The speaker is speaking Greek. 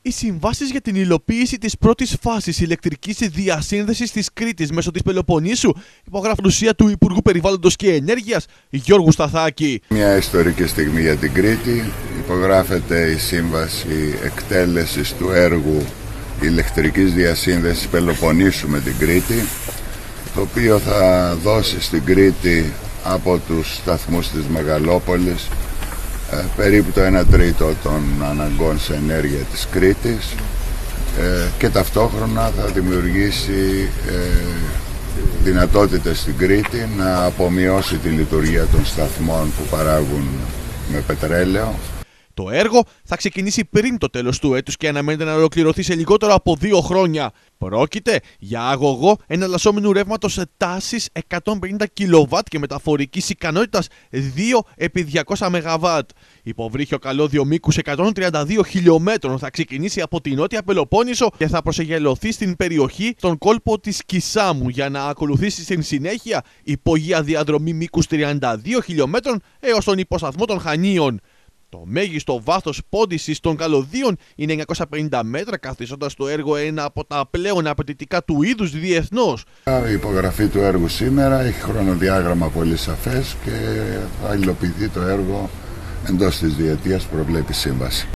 Οι συμβάσεις για την υλοποίηση της πρώτης φάσης ηλεκτρικής διασύνδεσης της Κρήτης μέσω της Πελοποννήσου υπογράφουν ουσία του Υπουργού Περιβάλλοντος και Ενέργειας Γιώργου Σταθάκη. Μια ιστορική στιγμή για την Κρήτη. Υπογράφεται η σύμβαση εκτέλεσης του έργου ηλεκτρικής διασύνδεσης Πελοποννήσου με την Κρήτη, το οποίο θα δώσει στην Κρήτη από τους σταθμούς της Μεγαλόπολης περίπου το 1 τρίτο των αναγκών σε ενέργεια της Κρήτης και ταυτόχρονα θα δημιουργήσει δυνατότητες στην Κρήτη να απομειώσει τη λειτουργία των σταθμών που παράγουν με πετρέλαιο. Το έργο θα ξεκινήσει πριν το τέλος του έτους και αναμένεται να ολοκληρωθεί σε λιγότερο από 2 χρόνια. Πρόκειται για αγωγό εναλλασσόμενου ρεύματος τάσης 150 kW και μεταφορικής ικανότητας 2x200 MW. Υποβρύχιο καλώδιο μήκους 132 χιλιόμετρων θα ξεκινήσει από τη Νότια Πελοπόννησο και θα προσεγγελωθεί στην περιοχή στον κόλπο της Κισάμου για να ακολουθήσει στην συνέχεια υπογεία διαδρομή μήκους 32 χιλιόμετρων έως τον υποσταθμό των Χανίων. Το μέγιστο βάθος πόντισης των καλωδίων είναι 950 μέτρα, καθιστώντας το έργο ένα από τα πλέον απαιτητικά του είδους διεθνώς. Η υπογραφή του έργου σήμερα έχει χρονοδιάγραμμα πολύ σαφές και θα υλοποιηθεί το έργο εντός της διετίας που προβλέπει η σύμβαση.